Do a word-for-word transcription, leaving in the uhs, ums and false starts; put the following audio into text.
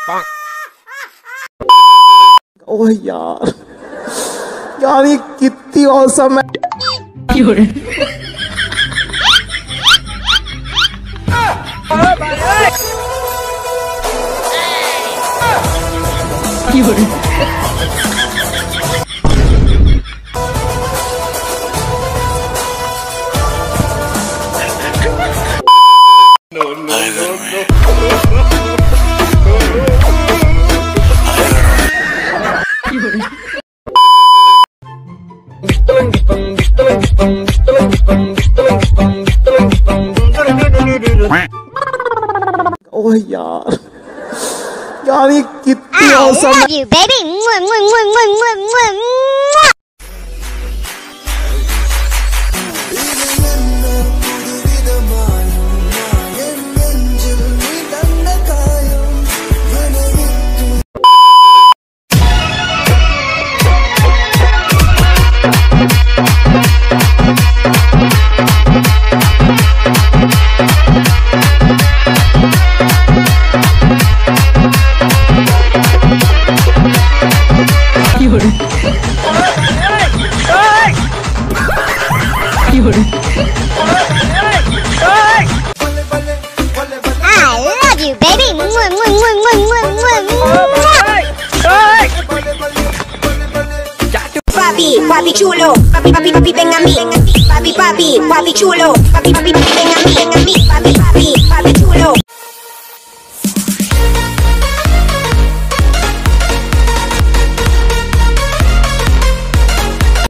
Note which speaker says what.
Speaker 1: ओह यार यार ये कितनी औसम है।
Speaker 2: No, no, no, no.
Speaker 1: ओह यार यार ये कितनी औसम है।
Speaker 3: you, baby. Mwah, mwah, mwah, mwah, mwah, mwah, mwah. I love you, baby. Mwah, mwah, mwah, mwah, mwah, mwah, mwah.
Speaker 4: Papi, papi chulo, papi, papi, papi, ven a mí. Papi, papi, papi chulo, papi, papi, papi, ven a mí, ven a mí, papi, papi.